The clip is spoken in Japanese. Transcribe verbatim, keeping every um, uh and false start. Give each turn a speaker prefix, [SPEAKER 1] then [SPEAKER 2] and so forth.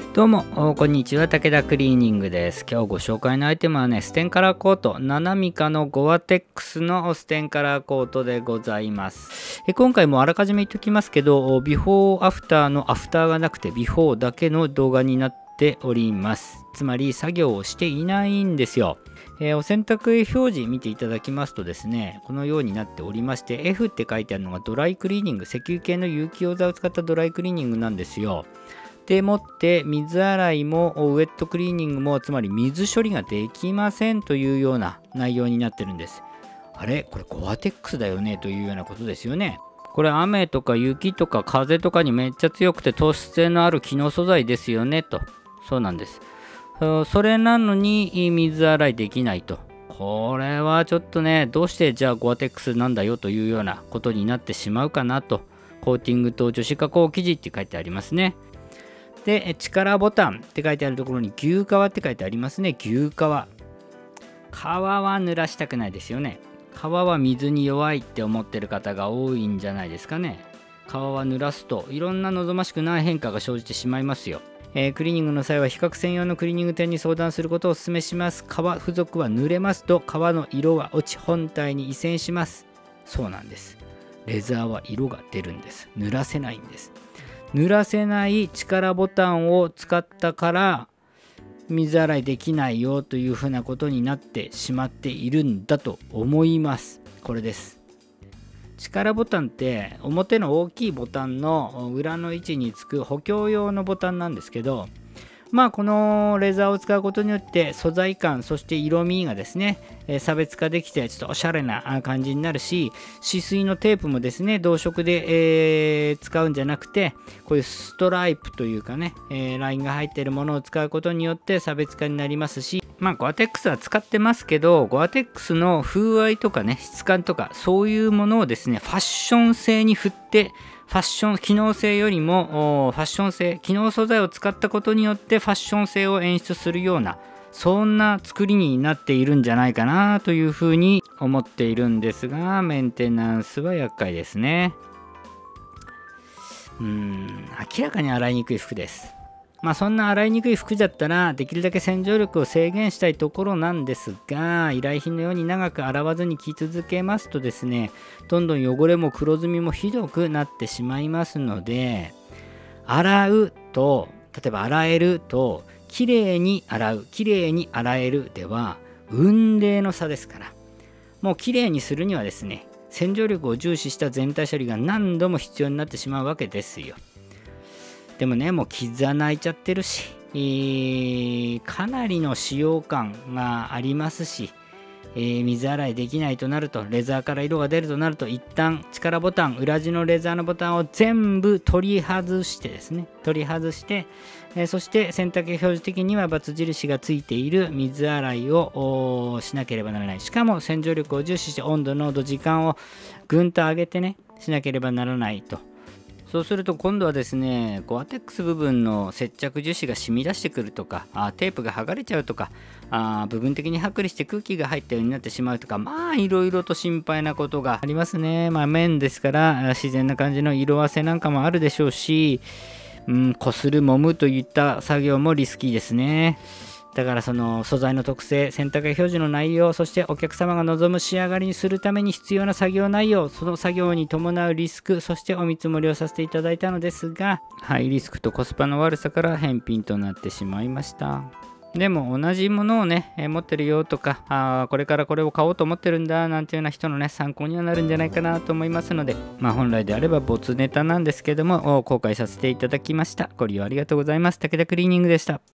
[SPEAKER 1] どうもこんにちは、武田クリーニングです。今日ご紹介のアイテムはね、ステンカラーコート、ナナミカのゴアテックスのステンカラーコートでございます。え今回もあらかじめ言っておきますけど、ビフォーアフターのアフターがなくてビフォーだけの動画になっております。つまり作業をしていないんですよ。えー、お洗濯表示見ていただきますとですね、このようになっておりまして、F って書いてあるのがドライクリーニング、石油系の有機溶剤を使ったドライクリーニングなんですよ。でもって水洗いもウェットクリーニングもつまり水処理ができませんというような内容になってるんです。あれこれゴアテックスだよねというようなことですよね。これ雨とか雪とか風とかにめっちゃ強くて透湿性のある機能素材ですよねと。そうなんです。それなのに水洗いできないと。これはちょっとね、どうしてじゃあゴアテックスなんだよというようなことになってしまうかなと。コーティングと樹脂加工生地って書いてありますね。で、力ボタンって書いてあるところに牛革って書いてありますね。牛革。革は濡らしたくないですよね。革は水に弱いって思ってる方が多いんじゃないですかね。革は濡らすといろんな望ましくない変化が生じてしまいますよ。えー、クリーニングの際は比較専用のクリーニング店に相談することをお勧めします。革付属は濡れますと革の色は落ち本体に移染します。そうなんです。レザーは色が出るんです。濡らせないんです。濡らせない力ボタンを使ったから水洗いできないよというふうなことになってしまっているんだと思います。これです。力ボタンって表の大きいボタンの裏の位置につく補強用のボタンなんですけど、まあこのレザーを使うことによって素材感そして色味がですね、えー、差別化できてちょっとおしゃれな感じになるし、止水のテープもですね同色で、えー、使うんじゃなくてこういうストライプというかね、えー、ラインが入っているものを使うことによって差別化になりますし、まあゴアテックスは使ってますけど、ゴアテックスの風合いとかね質感とかそういうものをですねファッション性に振ってファッション機能性よりもファッション性機能素材を使ったことによってファッション性を演出するようなそんな作りになっているんじゃないかなというふうに思っているんですが、メンテナンスは厄介ですね。うーん明らかに洗いにくい服です。まあそんな洗いにくい服だったらできるだけ洗浄力を制限したいところなんですが、依頼品のように長く洗わずに着続けますとですね、どんどん汚れも黒ずみもひどくなってしまいますので、洗うと例えば洗えるときれいに洗うきれいに洗えるでは雲泥の差ですから、もうきれいにするにはですね洗浄力を重視した全体処理が何度も必要になってしまうわけですよ。でもね、もう傷泣いちゃってるし、えー、かなりの使用感がありますし、えー、水洗いできないとなると、レザーから色が出るとなると、一旦力ボタン、裏地のレザーのボタンを全部取り外してですね、取り外して、えー、そして洗濯表示的にはバツ印がついている水洗いをしなければならない。しかも洗浄力を重視して温度、濃度、時間をぐんと上げてね、しなければならないと。そうすると今度はですね、ゴアテックス部分の接着樹脂が染み出してくるとか、あテープが剥がれちゃうとか、あ部分的に剥離して空気が入ったようになってしまうとか、まあいろいろと心配なことがありますね。まあ綿ですから自然な感じの色あせなんかもあるでしょうし、うん、こする揉むといった作業もリスキーですね。だからその素材の特性、洗濯表示の内容、そしてお客様が望む仕上がりにするために必要な作業内容、その作業に伴うリスク、そしてお見積もりをさせていただいたのですが、ハイリスクとコスパの悪さから返品となってしまいました。でも同じものをね、えー、持ってるよとか、あこれからこれを買おうと思ってるんだなんていうような人のね参考にはなるんじゃないかなと思いますので、まあ本来であれば没ネタなんですけども公開させていただきました。ご利用ありがとうございます。武田クリーニングでした。